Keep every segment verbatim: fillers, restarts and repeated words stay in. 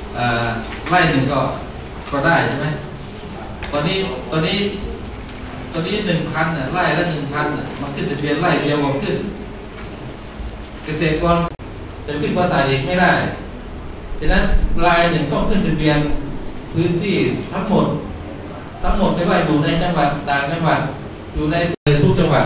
ไร่หนึ่งก็ก็ได้ใช่ไหมตอนนี้ตอนนี้ตอนนี้หนึ่งพันไร่ละหนึ่งพันมันขึ้นทะเบียนไร่เดียวก็ขึ้นเกษตรกรจะขึ้นภาษาเอกไม่ได้ฉะนั้นรายหนึ่งต้องขึ้นทะเบียนพื้นที่ทั้งหมดทั้งหมดไม่ว่าอยู่ในจังหวัดต่างจังหวัดอยู่ในทุกจังหวัด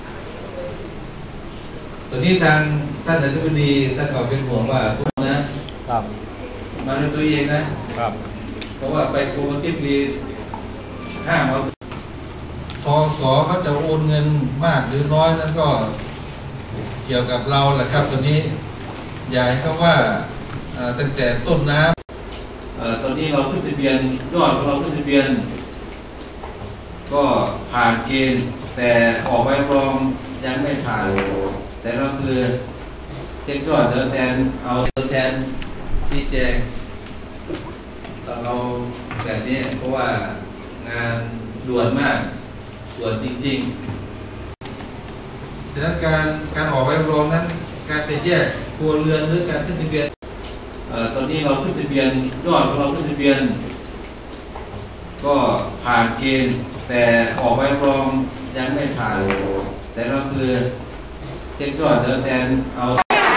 ตอนนี้ทางท่านอธิบดีท่านก็เป็นห่วงว่าพวกนะครับมาในตัวเองนะครับเพราะว่าไปกรมทิพย์ดีห้ามเอาทอสอเขาจะโอนเงินมากหรือน้อยนั้นก็เกี่ยวกับเราแหละครับตัวนี้อย่าให้เขาว่าตั้งแต่ต้นน้ำตอนนี้เราขึ้นทะเบียนยอดของเราขึ้นทะเบียนก็ผ่านเกณฑ์แต่ออกใบรับรองยังไม่ผ่านแต่เราคือเช็คยอดเดินแทนเอาเดินแทนชี้แจงเราแบบนี้เพราะว่างานด่วนมากด่วนจริงๆดังนั้นการการออกใบรับรองนั้นการแตกแยกครัวเรือนหรือการขึ้นทะเบียนตอนนี้เราขึ้นทะเบียนยอดของเราขึ้นทะเบียนก็ผ่านเกณฑ์แต่ออกใบรับรองยังไม่ผ่านแต่เราคือเช็คยอดเดินแทนเอา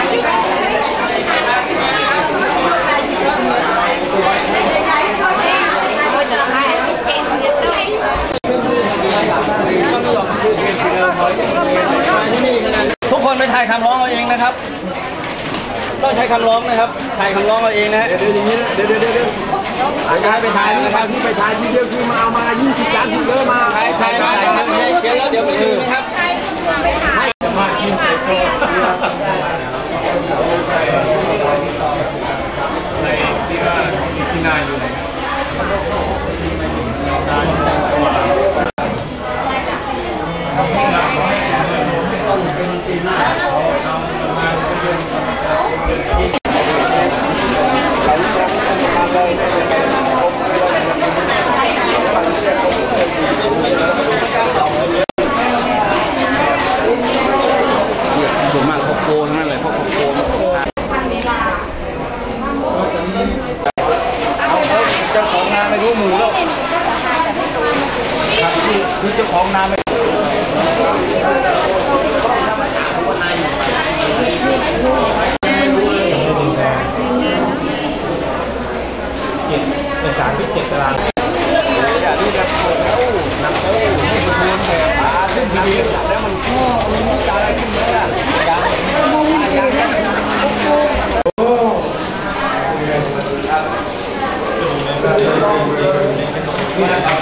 ทุกคนไปถ่ายคำร้องเอาเองนะครับต้องใช้คำร้องนะครับถ่ายคำร้องเอาเองนะเดี๋ยวนี้เดี๋ยวเดี๋ยวเดี๋ยวอาจารย์ไปถ่ายนะครับที่ไปถ่ายที่เดียวคือมาเอามายี่สิบล้านที่เยอะมาถ่ายถ่ายถ่ายเดี๋ยวแล้วเดี๋ยวไม่มีนะครับให้มากินเสร็จโซ่ในที่ว่าที่นาอยู่ไหนส่วนมากเขาโกนนั่นเลยเพราะเขาโกนเจ้าของนาไม่รู้มือแล้วครับคือเจ้าของนาไม่เป็นการพิจิตรตารางอย่างนี้แบบแล้วหนักแล้วให้ดูแบบขาขึ้นทีแล้วมันก็มีอะไรขึ้นเลยอ่ะอย่างอย่างนี้โอ้นี่นะครับ